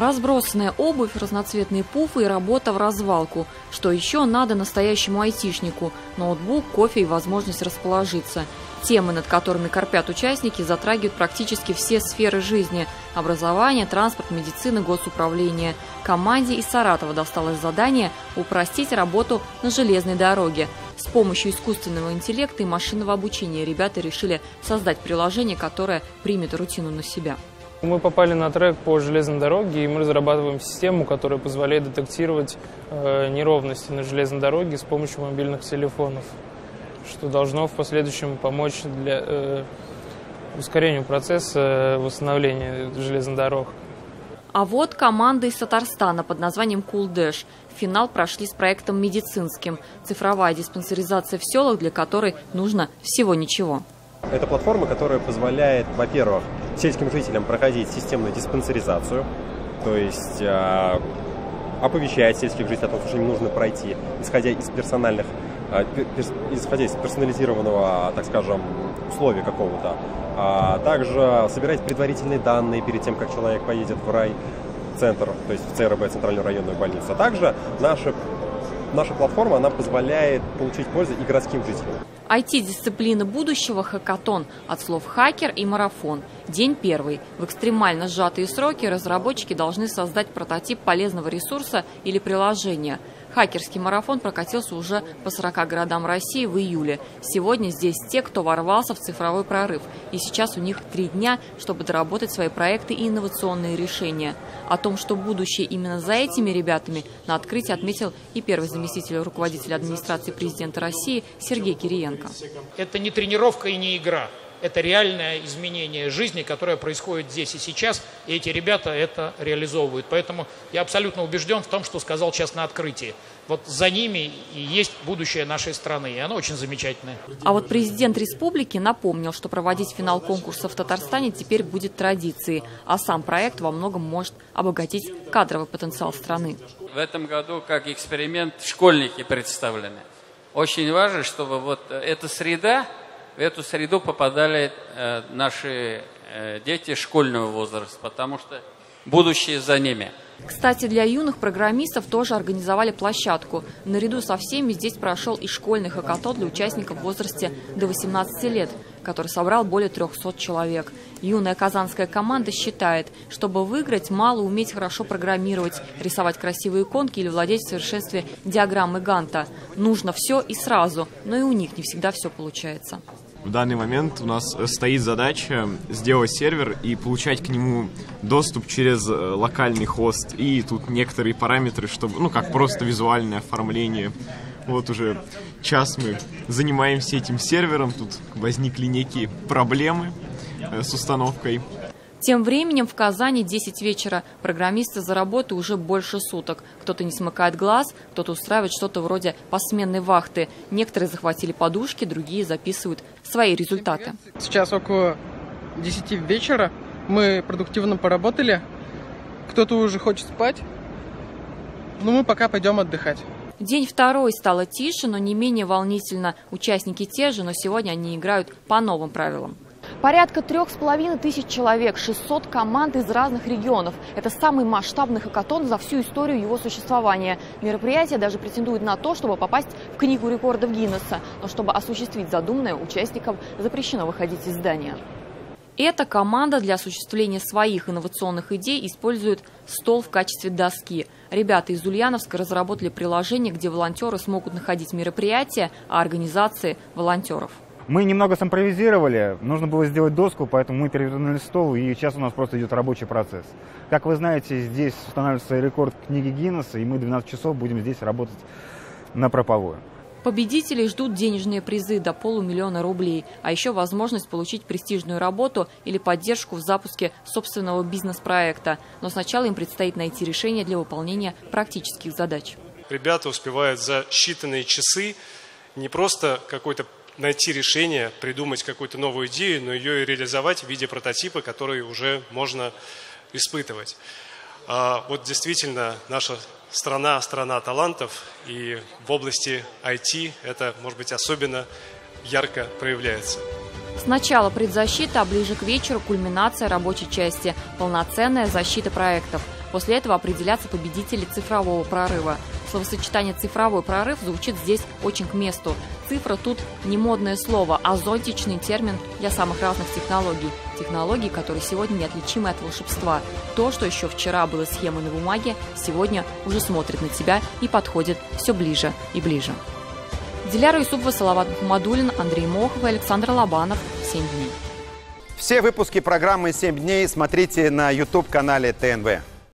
Разбросанная обувь, разноцветные пуфы и работа в развалку. Что еще надо настоящему айтишнику? Ноутбук, кофе и возможность расположиться. Темы, над которыми корпят участники, затрагивают практически все сферы жизни – образование, транспорт, медицина, госуправление. Команде из Саратова досталось задание упростить работу на железной дороге. С помощью искусственного интеллекта и машинного обучения ребята решили создать приложение, которое примет рутину на себя. Мы попали на трек по железной дороге, и мы разрабатываем систему, которая позволяет детектировать неровности на железной дороге с помощью мобильных телефонов, что должно в последующем помочь для ускорению процесса восстановления железных дорог. А вот команда из Татарстана под названием Cool-Dash. В финал прошли с проектом медицинским. Цифровая диспансеризация в селах, для которой нужно всего ничего. Это платформа, которая позволяет, во-первых, сельским жителям проходить системную диспансеризацию, то есть оповещать сельских жителей о том, что им нужно пройти, исходя из персонализированного, так скажем, условия какого-то. Также собирать предварительные данные перед тем, как человек поедет в райцентр, то есть в ЦРБ, Центральную районную больницу. А также наша платформа, она позволяет получить пользу и городским жителям. IT-дисциплина будущего – хакатон, от слов «хакер» и «марафон». День первый. В экстремально сжатые сроки разработчики должны создать прототип полезного ресурса или приложения. Хакерский марафон прокатился уже по 40 городам России в июле. Сегодня здесь те, кто ворвался в цифровой прорыв. И сейчас у них 3 дня, чтобы доработать свои проекты и инновационные решения. О том, что будущее именно за этими ребятами, на открытии отметил и первый заместитель руководителя администрации президента России Сергей Кириенко. Это не тренировка и не игра. Это реальное изменение жизни, которое происходит здесь и сейчас, и эти ребята это реализовывают. Поэтому я абсолютно убежден в том, что сказал сейчас на открытии. Вот за ними и есть будущее нашей страны, и оно очень замечательное. А вот президент республики напомнил, что проводить финал конкурса в Татарстане теперь будет традицией, а сам проект во многом может обогатить кадровый потенциал страны. В этом году как эксперимент школьники представлены. Очень важно, чтобы вот эта среда, в эту среду попадали наши дети школьного возраста, потому что будущее за ними. Кстати, для юных программистов тоже организовали площадку. Наряду со всеми здесь прошел и школьный хакатон для участников в возрасте до 18 лет, который собрал более 300 человек. Юная казанская команда считает, чтобы выиграть, мало уметь хорошо программировать, рисовать красивые иконки или владеть в совершенстве диаграммы Ганта. Нужно все и сразу, но и у них не всегда все получается. В данный момент у нас стоит задача сделать сервер и получать к нему доступ через локальный хост. И тут некоторые параметры, чтобы, ну, как просто визуальное оформление. Вот уже час мы занимаемся этим сервером. Тут возникли некие проблемы с установкой. Тем временем в Казани 10 вечера. Программисты за работу уже больше суток. Кто-то не смыкает глаз, кто-то устраивает что-то вроде посменной вахты. Некоторые захватили подушки, другие записывают свои результаты. Сейчас около 10 вечера. Мы продуктивно поработали. Кто-то уже хочет спать. Но мы пока пойдем отдыхать. День второй стало тише, но не менее волнительно. Участники те же, но сегодня они играют по новым правилам. Порядка 3500 человек, 600 команд из разных регионов. Это самый масштабный хакатон за всю историю его существования. Мероприятие даже претендует на то, чтобы попасть в Книгу рекордов Гиннесса. Но чтобы осуществить задуманное, участникам запрещено выходить из здания. Эта команда для осуществления своих инновационных идей использует стол в качестве доски. Ребята из Ульяновска разработали приложение, где волонтеры смогут находить мероприятия, а организации – волонтеров. Мы немного симпровизировали, нужно было сделать доску, поэтому мы перевернули стол, и сейчас у нас просто идет рабочий процесс. Как вы знаете, здесь устанавливается рекорд книги Гиннесса, и мы 12 часов будем здесь работать напропалую. Победителей ждут денежные призы до 500 000 рублей, а еще возможность получить престижную работу или поддержку в запуске собственного бизнес-проекта. Но сначала им предстоит найти решение для выполнения практических задач. Ребята успевают за считанные часы не просто найти решение, придумать какую-то новую идею, но ее и реализовать в виде прототипа, который уже можно испытывать. Вот действительно наша страна талантов, и в области IT это, может быть, особенно ярко проявляется. Сначала предзащита, а ближе к вечеру кульминация рабочей части – полноценная защита проектов. После этого определятся победители цифрового прорыва. Словосочетание «цифровой прорыв» звучит здесь очень к месту. Цифра тут не модное слово, а зонтичный термин для самых разных технологий. Технологий, которые сегодня неотличимы от волшебства. То, что еще вчера было схемой на бумаге, сегодня уже смотрит на тебя и подходит все ближе и ближе. Диляра Юсупова, Салават Мухаммадуллин, Андрей Мохов и Александр Лобанов. 7 дней. Все выпуски программы «7 дней» смотрите на YouTube-канале ТНВ.